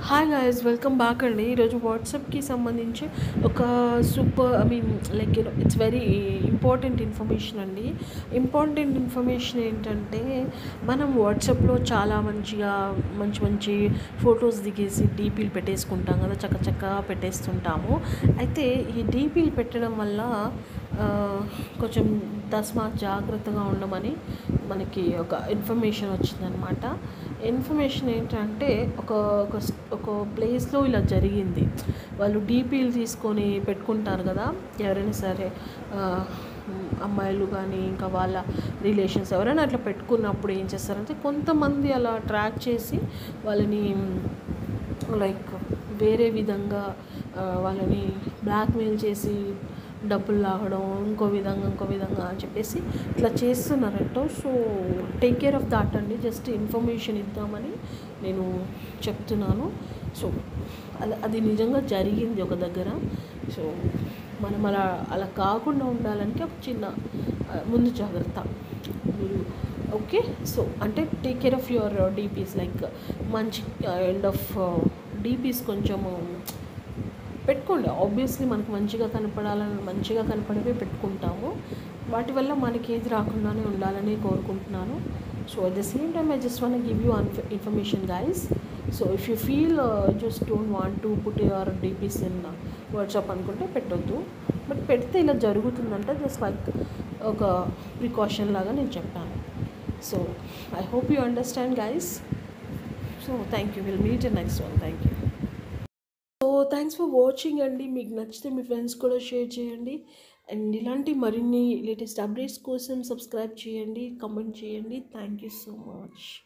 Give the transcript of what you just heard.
Hi guys, welcome back అండి. ఈరోజు వాట్సాప్కి సంబంధించి ఒక super like it's very important information అండి. ఇంపార్టెంట్ ఇన్ఫర్మేషన్ ఏంటంటే, మనం వాట్సాప్లో చాలా మంచి మంచి ఫొటోస్ దిగేసి డీపీలు పెట్టేసుకుంటాం కదా, చక్కగా పెట్టేస్తుంటాము. అయితే ఈ డీపీలు పెట్టడం వల్ల కొంచెం తస్మాత్ జాగ్రత్తగా ఉండమని మనకి ఒక ఇన్ఫర్మేషన్ వచ్చిందనమాట. ఇన్ఫర్మేషన్ ఏంటంటే, ఒక ఒక ఒక ప్లేస్లో ఇలా జరిగింది. వాళ్ళు డీపీలు తీసుకొని పెట్టుకుంటారు కదా, ఎవరైనా సరే అమ్మాయిలు కానీ ఇంకా వాళ్ళ రిలేషన్స్ ఎవరైనా అట్లా పెట్టుకున్నప్పుడు ఏం చేస్తారంటే, కొంతమంది అలా ట్రాక్ చేసి వాళ్ళని లైక్ వేరే విధంగా వాళ్ళని బ్లాక్మెయిల్ చేసి డబ్బులు లాగడం, ఇంకో విధంగా అని చెప్పేసి ఇట్లా చేస్తున్నారంట. So take care of that అండి. జస్ట్ ఇన్ఫర్మేషన్ ఇద్దామని నేను చెప్తున్నాను. సో అది నిజంగా జరిగింది ఒక దగ్గర. సో మనం అలా కాకుండా ఉండాలంటే ఒక చిన్న ముందు జాగ్రత్త. ఓకే, సో అంటే take care of your DPs. Like మంచి ఎండ్ ఆఫ్ డీపీస్ కొంచెము పెట్టుకోండి. ఆబ్వియస్లీ మనకు మంచిగా కనపడేవే పెట్టుకుంటాము. వాటి వల్ల మనకి ఏది రాకుండానే ఉండాలని కోరుకుంటున్నాను. So at the same time I just want give you information guys. So if you feel just don't want to put your DPs in WhatsApp అనుకుంటే పెట్టొద్దు. బట్ పెడితే ఇలా జరుగుతుందంటే జస్ట్ లైక్ ఒక ప్రికాషన్ లాగా నేను చెప్పాను. So I hope you understand guys. So thank you. Will meet in next one. Thank you. So thanks for watching అండి. మీకు నచ్చితే మీ ఫ్రెండ్స్ కూడా షేర్ చేయండి. అండ్ ఇలాంటి మరిన్ని లేటెస్ట్ అప్డేట్స్ కోసం సబ్స్క్రైబ్ చేయండి, కమెంట్ చేయండి. Thank you so much.